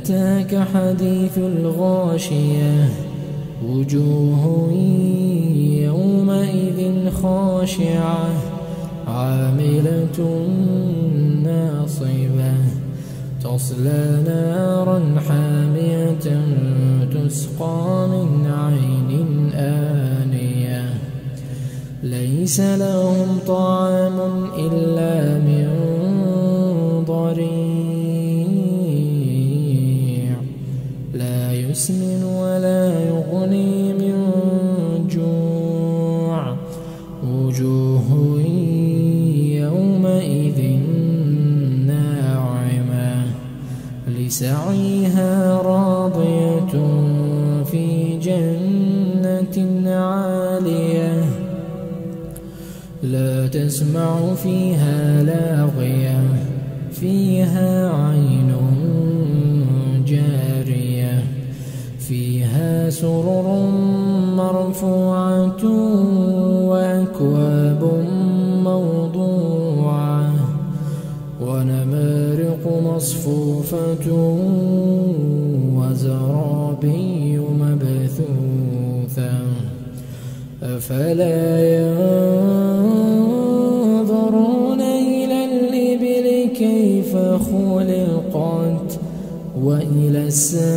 أتاك حديث الغاشية وجوه يومئذ خاشعة عاملة ناصبة تصلى نارا حامية تسقى من عين آنية ليس لهم طعام إلا من ضريع لا يسمن ولا يغني من جوع وجوه يومئذ ناعمة لسعيها راضية في جنة عالية لا تسمع فيها لاغية فيها عين جارية فيها سرر مرفوعة وأكواب موضوعة ونمارق مصفوفة وزرابي مبثوثة أفلا ينظرون إلى الإبل كيف خلقت وإلى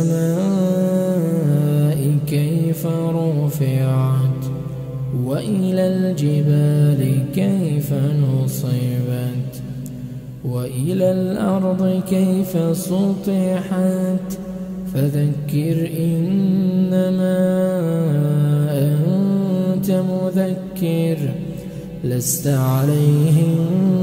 السماء كيف رفعت وإلى الجبال كيف نصبت وإلى الأرض كيف سطحت فذكر إنما أنت مذكر لست عليهم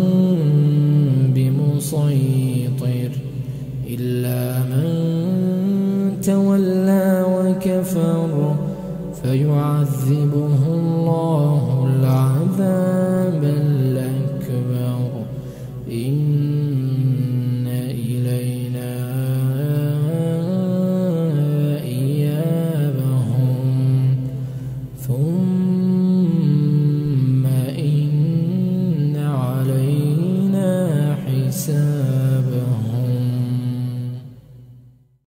بمسيطر إلا من تولى وكفر فيعذبه